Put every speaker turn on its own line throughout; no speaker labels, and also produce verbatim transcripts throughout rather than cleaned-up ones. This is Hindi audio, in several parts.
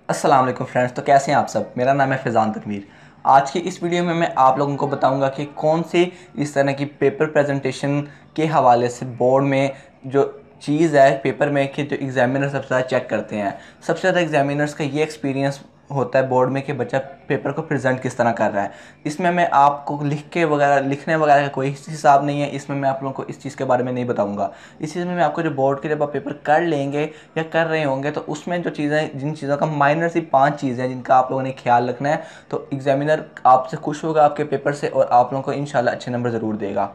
अस्सलाम वालेकुम फ्रेंड्स। तो कैसे हैं आप सब। मेरा नाम है फैज़ान तकवीर। आज की इस वीडियो में मैं आप लोगों को बताऊंगा कि कौन सी इस तरह की पेपर प्रेजेंटेशन के हवाले से बोर्ड में जो चीज़ है पेपर में कि जो एग्जामिनर सबसे ज़्यादा चेक करते हैं। सबसे ज़्यादा एग्जामिनर्स का ये एक्सपीरियंस होता है बोर्ड में कि बच्चा पेपर को प्रेजेंट किस तरह कर रहा है। इसमें मैं आपको लिख के वगैरह लिखने वगैरह का कोई हिसाब नहीं है। इसमें मैं आप लोगों को इस चीज़ के बारे में नहीं बताऊंगा। इस चीज़ में मैं आपको जो बोर्ड के जब आप पेपर कर लेंगे या कर रहे होंगे तो उसमें जो चीज़ें जिन चीज़ों का माइनर सी पांच चीज़ें हैं जिनका आप लोगों ने ख्याल रखना है, तो एग्जामिनर आपसे खुश होगा आपके पेपर से और आप लोगों को इंशाल्लाह अच्छे नंबर ज़रूर देगा।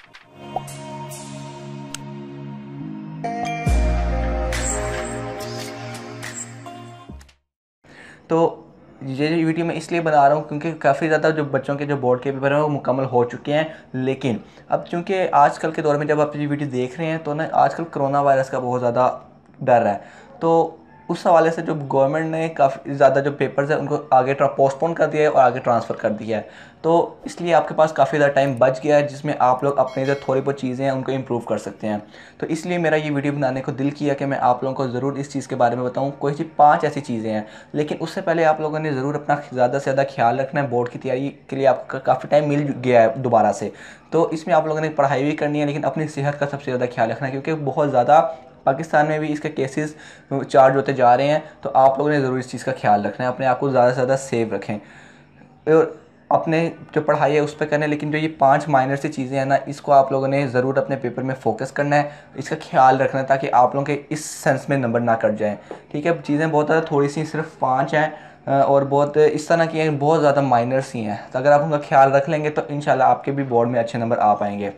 तो ये वीडियो मैं इसलिए बना रहा हूँ क्योंकि काफ़ी ज़्यादा जो बच्चों के जो बोर्ड के पेपर हैं वो मुकम्मल हो चुके हैं। लेकिन अब चूँकि आजकल के दौर में जब आप ये वीडियो देख रहे हैं तो ना आजकल कोरोना वायरस का बहुत ज़्यादा डर है। तो उस हवाले से जो गवर्नमेंट ने काफ़ी ज़्यादा जो पेपर्स हैं उनको आगे पोस्टपोन कर दिया है और आगे ट्रांसफ़र कर दिया है। तो इसलिए आपके पास काफ़ी ज़्यादा टाइम बच गया है जिसमें आप लोग अपने जो थोड़ी बहुत चीज़ें हैं उनको इम्प्रूव कर सकते हैं। तो इसलिए मेरा ये वीडियो बनाने को दिल किया कि मैं आप लोगों को ज़रूर इस चीज़ के बारे में बताऊँ। कोई सी पाँच ऐसी चीज़ें हैं, लेकिन उससे पहले आप लोगों ने ज़रूर अपना ज़्यादा से ज़्यादा ख्याल रखना है। बोर्ड की तैयारी के लिए आपका काफ़ी टाइम मिल गया है दोबारा से, तो इसमें आप लोगों ने पढ़ाई भी करनी है लेकिन अपनी सेहत का सबसे ज़्यादा ख्याल रखना है क्योंकि बहुत ज़्यादा पाकिस्तान में भी इसके केसेस चार्ज होते जा रहे हैं। तो आप लोगों ने ज़रूर इस चीज़ का ख्याल रखना है, अपने आप को ज़्यादा से ज़्यादा सेव रखें और अपने जो पढ़ाई है उस पर करें। लेकिन जो ये पांच माइनर सी चीज़ें हैं ना, इसको आप लोगों ने ज़रूर अपने पेपर में फ़ोकस करना है, इसका ख्याल रखना है ताकि आप लोगों के इस सेंस में नंबर ना कट जाएँ। ठीक है, चीज़ें बहुत ज़्यादा थोड़ी सी सिर्फ पाँच हैं और बहुत इस तरह की हैं, बहुत ज़्यादा माइनर्स ही हैं। तो अगर आप उनका ख्याल रख लेंगे तो इंशाल्लाह आपके भी बोर्ड में अच्छे नंबर आ पाएंगे।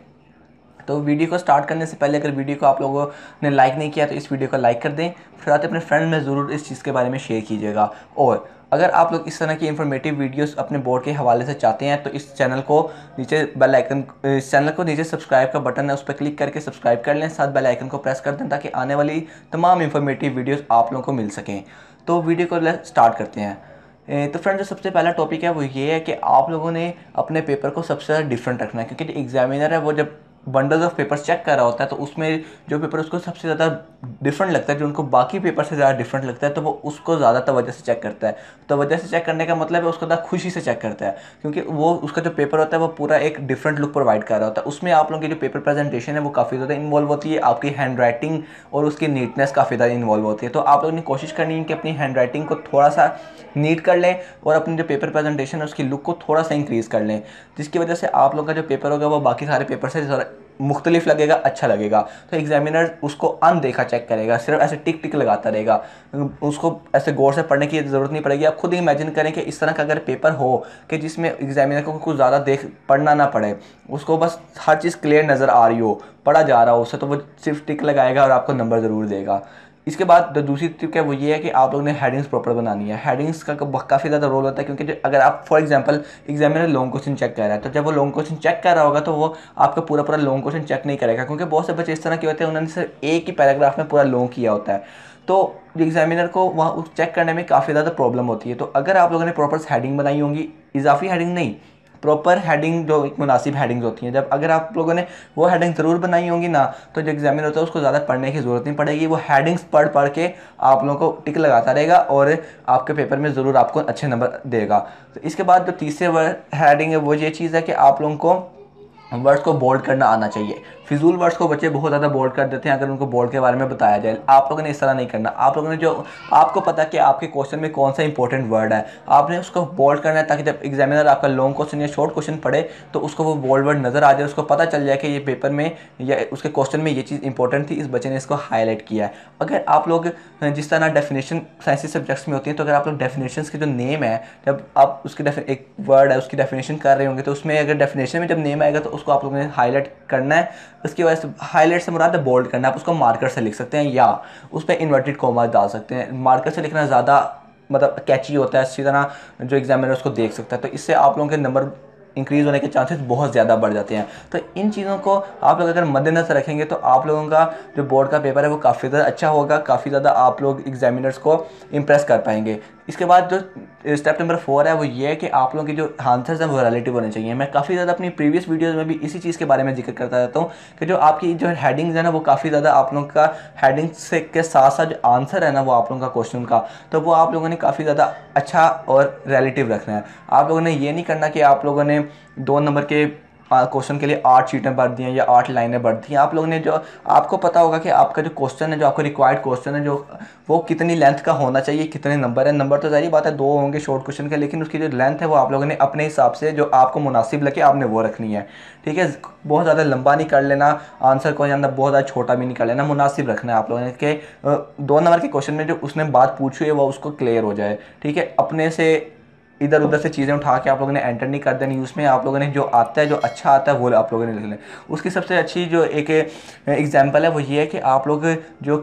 तो वीडियो को स्टार्ट करने से पहले अगर वीडियो को आप लोगों ने लाइक नहीं किया तो इस वीडियो को लाइक कर दें, फिर आते अपने फ्रेंड में ज़रूर इस चीज़ के बारे में शेयर कीजिएगा। और अगर आप लोग इस तरह की इन्फॉर्मेटिव वीडियोस अपने बोर्ड के हवाले से चाहते हैं तो इस चैनल को नीचे बेल आइकन इस चैनल को नीचे सब्सक्राइब का बटन है उस पर क्लिक करके सब्सक्राइब कर लें, साथ बेल आइकन को प्रेस कर दें ताकि आने वाली तमाम इन्फॉर्मेटिव वीडियोज़ आप लोगों को मिल सकें। तो वीडियो को स्टार्ट करते हैं। तो फ्रेंड, जो सबसे पहला टॉपिक है वो ये है कि आप लोगों ने अपने पेपर को सबसे ज़्यादा डिफरेंट रखना है क्योंकि एग्जामिनर है वो जब बंडल्स ऑफ पेपर्स चेक कर रहा होता है तो उसमें जो पेपर उसको सबसे ज़्यादा डिफरेंट लगता है, जो उनको बाकी पेपर से ज़्यादा डिफरेंट लगता है, तो वो उसको ज़्यादा तवज्जो से चेक करता है। तवज्जो से चेक करने का मतलब है उसको ज़्यादा खुशी से चेक करता है क्योंकि वो उसका जो पेपर होता है वो पूरा एक डिफरेंट लुक प्रोवाइड कर रहा होता है। उसमें आप लोगों की जो पेपर प्रेजेंटेशन है वो काफ़ी ज़्यादा इन्वॉल्व होती है, आपकी हैंड राइटिंग और उसकी नीटनेस काफ़ी ज़्यादा इन्वॉल्व होती है। तो आप लोगों ने कोशिश करनी है कि अपनी हैंड राइटिंग को थोड़ा सा नीट कर लें और अपनी जो पेपर प्रेजेंटेशन है उसकी लुक को थोड़ा सा इंक्रीज़ कर लें, जिसकी वजह से आप लोग का जो पेपर होगा वो बाकी सारे पेपर से ज़रा मुख्तलिफ लगेगा, अच्छा लगेगा। तो एग्जामिनर उसको अनदेखा चेक करेगा, सिर्फ ऐसे टिक टिक लगाता रहेगा, उसको ऐसे गौर से पढ़ने की ज़रूरत नहीं पड़ेगी। आप खुद इमेजिन करें कि इस तरह का अगर पेपर हो कि जिसमें एग्जामिनर को कुछ ज़्यादा देख पढ़ना ना पड़े, उसको बस हर चीज़ क्लियर नज़र आ रही हो, पढ़ा जा रहा हो उससे, तो वो सिर्फ टिक लगाएगा और आपको नंबर ज़रूर देगा। इसके बाद जो दूसरी टिप है वो ये है कि आप लोगों ने हेडिंग्स प्रॉपर बनानी है। हेडिंग्स का काफ़ी ज़्यादा रोल होता है क्योंकि जो अगर आप for example examiner long question check कर रहा है तो जब वो लॉन्ग क्वेश्चन चेक कर रहा होगा तो वो आपका पूरा पूरा लॉन्ग क्वेश्चन चेक नहीं करेगा क्योंकि बहुत से बच्चे इस तरह के होते हैं उन्होंने सिर्फ एक ही पैराग्राफ में पूरा लॉन्ग किया होता है। तो एग्जामिनर को वहाँ चेक करने में काफ़ी ज़्यादा प्रॉब्लम होती है। तो अगर आप लोगों ने प्रॉपर हेडिंग बनाई होंगी, इजाफी हेडिंग नहीं, प्रॉपर हेडिंग जो एक मुनासिब हेडिंग्स होती हैं, जब अगर आप लोगों ने वो हेडिंग ज़रूर बनाई होंगी ना तो जो एग्जामिनर होता है उसको ज़्यादा पढ़ने की ज़रूरत नहीं पड़ेगी। वो हेडिंग्स पढ़ पढ़ के आप लोगों को टिक लगाता रहेगा और आपके पेपर में ज़रूर आपको अच्छे नंबर देगा। तो इसके बाद जो तीसरे वर्ड हेडिंग है वो ये चीज़ है कि आप लोगों को वर्ड्स को बोल्ड करना आना चाहिए। फिजूल वर्ड्स को बच्चे बहुत ज़्यादा बोल्ड कर देते हैं अगर उनको बोर्ड के बारे में बताया जाए। आप लोगों ने इस तरह नहीं करना। आप लोगों ने जो आपको पता है कि आपके क्वेश्चन में कौन सा इंपॉर्टेंट वर्ड है, आपने उसको बोल्ड करना है ताकि जब एग्जामिनर आपका लॉन्ग क्वेश्चन या शॉर्ट क्वेश्चन पढ़े तो उसको वो बोल्ड वर्ड नज़र आ जाए, उसको पता चल जाए कि ये पेपर में या उसके क्वेश्चन में ये चीज़ इंपॉर्टेंट थी, इस बच्चे ने इसको हाईलाइट किया है। अगर आप लोग जिस तरह डेफिनेशन साइंस सब्जेक्ट्स में होती है तो अगर आप लोग डेफिनेशन के जो नेम है, जब आप उसकी एक वर्ड है उसकी डेफिनेशन कर रहे होंगे तो उसमें अगर डेफिनेशन में जब नेम आएगा तो उसको आप लोगों ने हाईलाइट करना है। उसकी वजह से हाईलाइट से मुराद है बोल्ड करना। आप उसको मार्कर से लिख सकते हैं या उस पर इन्वर्टेड कॉमा डाल सकते हैं। मार्कर से लिखना ज़्यादा मतलब कैची होता है, इसी तरह जो एग्जामिनर उसको देख सकता है। तो इससे आप लोगों के नंबर इंक्रीज़ होने के चांसेस बहुत ज़्यादा बढ़ जाते हैं। तो इन चीज़ों को आप लोग अगर मद्देनज़र रखेंगे तो आप लोगों का जो बोर्ड का पेपर है वो काफ़ी ज़्यादा अच्छा होगा, काफ़ी ज़्यादा आप लोग एग्जामिनर्स को इम्प्रेस कर पाएंगे। इसके बाद जो स्टेप नंबर फोर है वो ये है कि आप लोगों के जो आंसर्स हैं वो रिलेटिव होने चाहिए। मैं काफ़ी ज़्यादा अपनी प्रीवियस वीडियोज़ में भी इसी चीज़ के बारे में जिक्र करता रहता हूँ कि जो आपकी जो हेडिंग्स है ना वो काफ़ी ज़्यादा आप लोगों का हेडिंग्स से के साथ साथ जो आंसर है ना वो आप लोगों का क्वेश्चन का, तो वो आप लोगों ने काफ़ी ज़्यादा अच्छा और रिलेटिव रखना है। आप लोगों ने ये नहीं करना कि आप लोगों ने दो नंबर के क्वेश्चन के लिए आठ शीटें भर दी हैं या आठ लाइनें भर दी हैं। आप लोगों ने जो आपको पता होगा कि आपका जो क्वेश्चन है, जो आपका रिक्वायर्ड क्वेश्चन है, जो वो कितनी लेंथ का होना चाहिए, कितने नंबर है। नंबर तो सारी बात है दो होंगे शॉर्ट क्वेश्चन के, लेकिन उसकी जो लेंथ है वो आप लोगों ने अपने हिसाब से जो आपको मुनासिब लगे आपने वो रखनी है। ठीक है, बहुत ज़्यादा लंबा नहीं कर लेना आंसर को, या बहुत ज़्यादा छोटा भी नहीं कर लेना, मुनासिब रखना है आप लोगों ने कि दो नंबर के क्वेश्चन में जो उसने बात पूछी है वो उसको क्लियर हो जाए। ठीक है, अपने से इधर उधर से चीज़ें उठा के आप लोगों ने एंटर नहीं कर देनी। उसमें आप लोगों ने जो आता है, जो अच्छा आता है वो आप लोगों ने लिख लें। उसकी सबसे अच्छी जो एक एग्जांपल है वो ये है कि आप लोग जो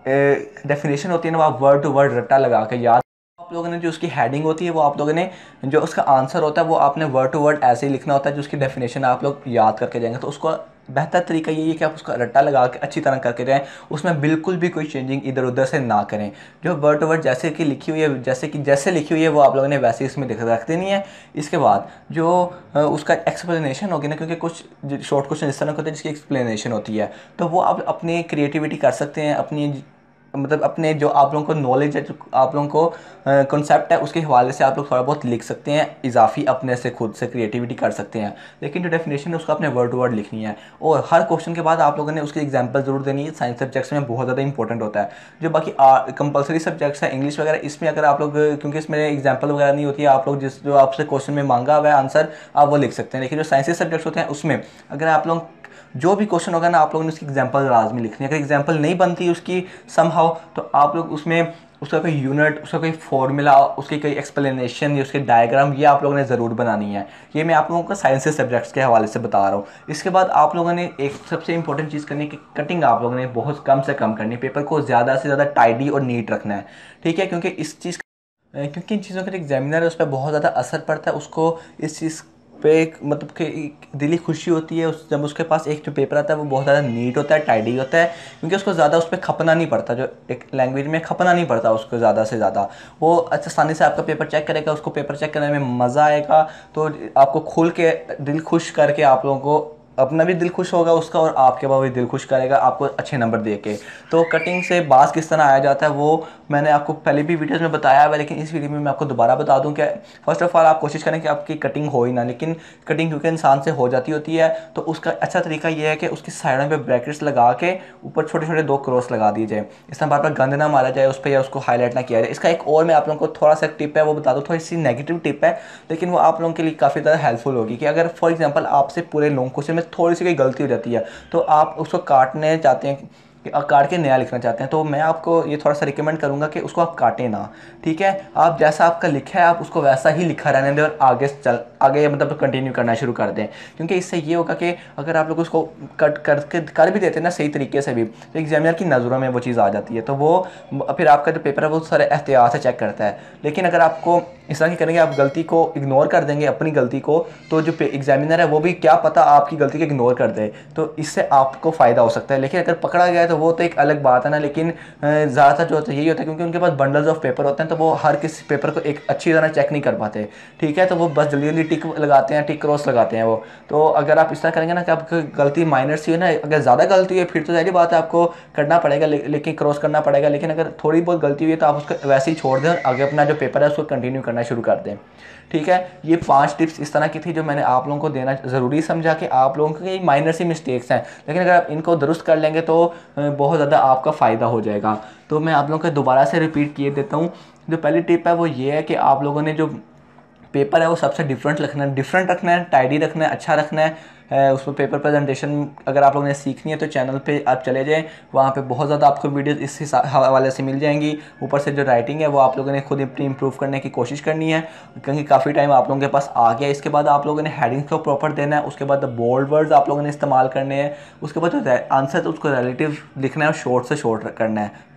डेफिनेशन होती है ना वो आप वर्ड टू वर्ड रट्टा लगा के याद, आप लोगों ने जो उसकी हेडिंग होती है वो आप लोगों ने जो उसका आंसर होता है वो आपने वर्ड टू वर्ड ऐसे ही लिखना होता है, जो उसकी डेफिनेशन आप लोग याद करके जाएंगे। तो उसको बेहतर तरीका ये है कि आप उसका रट्टा लगा के अच्छी तरह करके जाएं, उसमें बिल्कुल भी कोई चेंजिंग इधर उधर से ना करें। जो वर्ड टू वर्ड जैसे कि लिखी हुई है, जैसे कि जैसे लिखी हुई है वो आप लोगों ने वैसे इसमें रख देनी है। इसके बाद जो उसका एक्सप्लेनेशन होगी ना, क्योंकि कुछ शॉर्ट क्वेश्चन इस तरह के होते हैं जिसकी एक्सप्लेनेशन होती है, तो वो आप अपनी क्रिएटिविटी कर सकते हैं, अपनी मतलब अपने जो आप लोगों को नॉलेज है, जो आप लोगों को कॉन्सेप्ट है, उसके हवाले से आप लोग थोड़ा बहुत लिख सकते हैं, इजाफी अपने से खुद से क्रिएटिविटी कर सकते हैं। लेकिन जो डेफिनेशन है उसको अपने वर्ड टू वर्ड लिखनी है। और हर क्वेश्चन के बाद आप लोगों ने उसकी एग्जांपल जरूर देनी है। साइंस सब्जेक्ट्स में बहुत ज़्यादा इंपॉर्टेंट होता है। जो बाकी कंपलसरी सब्जेक्ट्स है इंग्लिश वगैरह, इसमें अगर आप लोग, क्योंकि इसमें एग्जाम्पल वगैरह नहीं होती है, आप लोग जिस जो आपसे क्वेश्चन में मांगा हुआ है आंसर आप वो लिख सकते हैं। लेकिन जो साइंस सब्जेक्ट्स होते हैं उसमें अगर आप लोग जो भी क्वेश्चन होगा ना आप लोगों ने उसकी एग्जांपल लाजमी लिखनी है। अगर एग्जांपल नहीं बनती उसकी समहाउ, तो आप लोग उसमें उसका कोई यूनिट, उसका कोई फॉर्मूला, उसकी कोई एक्सप्लेनेशन या उसके डायग्राम ये आप लोगों ने ज़रूर बनानी है। ये मैं आप लोगों को साइंस सब्जेक्ट्स के हवाले से बता रहा हूँ। इसके बाद आप लोगों ने एक सबसे इंपॉर्टेंट चीज़ करनी है कि कटिंग आप लोगों ने बहुत कम से कम करनी है। पेपर को ज़्यादा से ज़्यादा टाइडी और नीट रखना है। ठीक है, क्योंकि इस चीज़ क्योंकि इन चीज़ों का जो एग्जामिनर है उस पर बहुत ज़्यादा असर पड़ता है। उसको इस चीज़ पे एक मतलब कि दिली खुशी होती है उस जब उसके पास एक जो पेपर आता है वो बहुत ज़्यादा नीट होता है, टाइडी होता है, क्योंकि उसको ज़्यादा उस पर खपना नहीं पड़ता। जो एक लैंग्वेज में खपना नहीं पड़ता उसको ज़्यादा से ज़्यादा, वो अच्छा आसानी से आपका पेपर चेक करेगा, उसको पेपर चेक करने में मज़ा आएगा। तो आपको खुल के दिल खुश करके आप लोगों को अपना भी दिल खुश होगा उसका, और आपके बाद भी दिल खुश करेगा आपको अच्छे नंबर दे के। तो कटिंग से बास किस तरह आया जाता है वो मैंने आपको पहले भी वीडियोस में बताया है, लेकिन इस वीडियो में मैं आपको दोबारा बता दूं कि फर्स्ट ऑफ ऑल आप कोशिश करें कि आपकी कटिंग हो ही ना, लेकिन कटिंग क्योंकि इंसान से हो जाती होती है तो उसका अच्छा तरीका ये है कि उसकी साइडों पे ब्रैकेट्स लगा के ऊपर छोटे छोटे दो क्रॉस लगा दिए जाए, इस तरह बार बार गंद ना मारा जाए उस पर या उसको हाईलाइट ना किया जाए। इसका एक और मैं आप लोगों को थोड़ा सा टिप है वो बता दूँ, थोड़ी सी नेगेटिव टिप है, लेकिन वो आप लोगों के लिए काफ़ी ज़्यादा हेल्पफुल होगी। कि अगर फॉर एग्जाम्पल आपसे पूरे लॉन्ग क्वेश्चन में थोड़ी सी कोई गलती हो जाती है तो आप उसको काटने चाहते हैं, काट के नया लिखना चाहते हैं, तो मैं आपको ये थोड़ा सा रिकमेंड करूंगा कि उसको आप काटें ना। ठीक है, आप जैसा आपका लिखा है आप उसको वैसा ही लिखा रहने दें और आगे चल आगे मतलब कंटिन्यू करना शुरू कर दें। क्योंकि इससे ये होगा कि अगर आप लोग उसको कट करके कर भी देते हैं ना सही तरीके से भी, तो एग्जामिनर की नज़रों में वो चीज़ आ जाती है, तो वो फिर आपका जो पेपर है वो सारे एहतियात से चेक करता है। लेकिन अगर आपको इस तरह की करेंगे, आप गलती को इग्नोर कर देंगे अपनी गलती को, तो जो एग्जामिनर है वो भी क्या पता आपकी गलती को इग्नोर कर दे, तो इससे आपको फ़ायदा हो सकता है। लेकिन अगर पकड़ा गया है तो वो तो एक अलग बात है ना। लेकिन ज़्यादातर जो होता है यही होता है, क्योंकि उनके पास बंडल्स ऑफ पेपर होते हैं तो वो हर किसी पेपर को एक अच्छी तरह चेक नहीं कर पाते। ठीक है, तो वो बस जल्दी जल्दी टिक लगाते हैं, टिक क्रॉस लगाते हैं वो। तो अगर आप इस तरह करेंगे ना कि आपकी गलती माइनर सी है ना, अगर ज़्यादा गलती है फिर तो सारी बात है आपको करना पड़ेगा, लेकिन क्रॉस करना पड़ेगा। लेकिन अगर थोड़ी बहुत गलती हुई है तो आप उसको वैसे ही छोड़ दें और आगे अपना जो पेपर है उसको कंटिन्यू करना शुरू कर दें। ठीक है, ये पांच टिप्स इस तरह की थी जो मैंने आप लोगों को देना ज़रूरी समझा कि आप लोगों के माइनर सी मिस्टेक्स हैं, लेकिन अगर आप इनको दुरुस्त कर लेंगे तो बहुत ज़्यादा आपका फ़ायदा हो जाएगा। तो मैं आप लोगों को दोबारा से रिपीट किए देता हूँ। जो पहली टिप है वो ये है कि आप लोगों ने जो पेपर है वो सबसे डिफरेंट रखना है, डिफरेंट रखना है, टाइडी रखना है, अच्छा रखना है। उसमें पेपर प्रेजेंटेशन अगर आप लोगों ने सीखनी है तो चैनल पे आप चले जाएं, वहाँ पे बहुत ज़्यादा आपको वीडियोस इस हवाले से मिल जाएंगी। ऊपर से जो राइटिंग है वो आप लोगों ने खुद अपनी इंप्रूव करने की कोशिश करनी है, क्योंकि काफ़ी टाइम आप लोगों के पास आ गया। इसके बाद आप लोगों ने हेडिंग्स को प्रॉपर देना है, उसके बाद बोल्ड वर्ड्स आप लोगों ने इस्तेमाल करने हैं, उसके बाद जो आंसर है उसको रिलेटिव लिखना है और शॉर्ट से शॉर्ट करना है।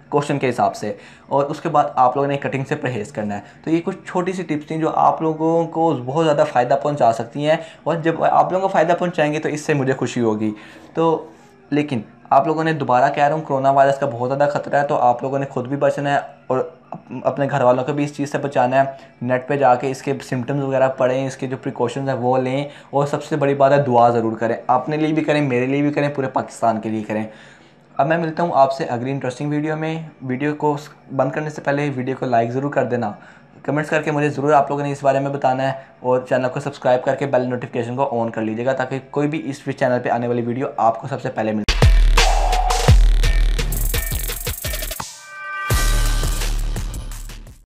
क्वेश्चन के हिसाब से, और उसके बाद आप लोगों ने कटिंग से परहेज़ करना है। तो ये कुछ छोटी सी टिप्स थी जो आप लोगों को बहुत ज़्यादा फ़ायदा पहुंचा सकती हैं, और जब आप लोगों को फ़ायदा पहुंचाएंगे तो इससे मुझे खुशी होगी। तो लेकिन आप लोगों ने, दोबारा कह रहा हूँ, कोरोना वायरस का बहुत ज़्यादा ख़तरा है, तो आप लोगों ने खुद भी बचना है और अपने घर वालों को भी इस चीज़ से बचाना है। नेट पे जाके इसके सिम्टम्स वगैरह पढ़ें, इसके जो प्रिकॉशंस हैं वो लें, और सबसे बड़ी बात है दुआ ज़रूर करें, अपने लिए भी करें, मेरे लिए भी करें, पूरे पाकिस्तान के लिए करें। अब मैं मिलता हूँ आपसे अगली इंटरेस्टिंग वीडियो में। वीडियो को बंद करने से पहले वीडियो को लाइक ज़रूर कर देना, कमेंट्स करके मुझे ज़रूर आप लोगों ने इस बारे में बताना है, और चैनल को सब्सक्राइब करके बेल नोटिफिकेशन को ऑन कर लीजिएगा ताकि कोई भी इस चैनल पे आने वाली वीडियो आपको सबसे पहले मिले।